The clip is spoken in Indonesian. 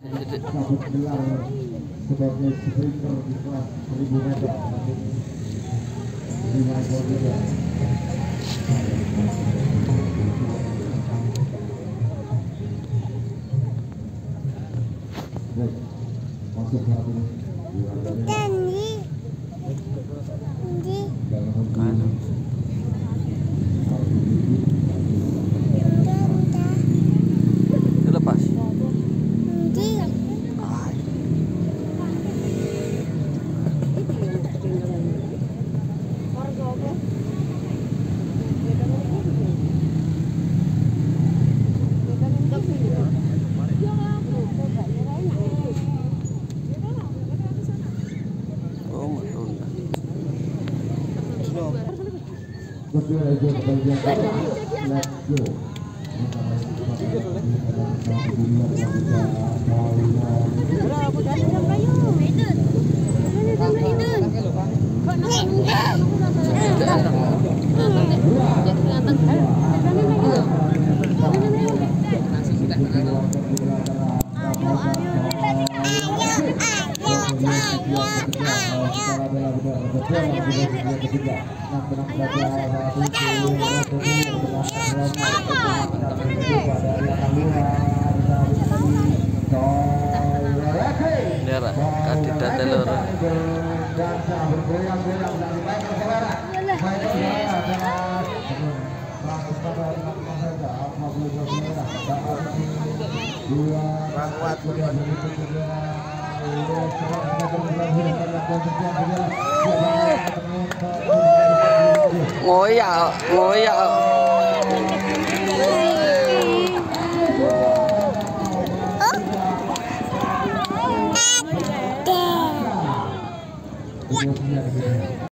Sabut gelar sebagai sprinter di kelas 1000 meter. 5 ekor juga. Baik, masuk saat ini. Lepas. Let's go. Daerah kandidat telur. Ngoyak, ngoyak.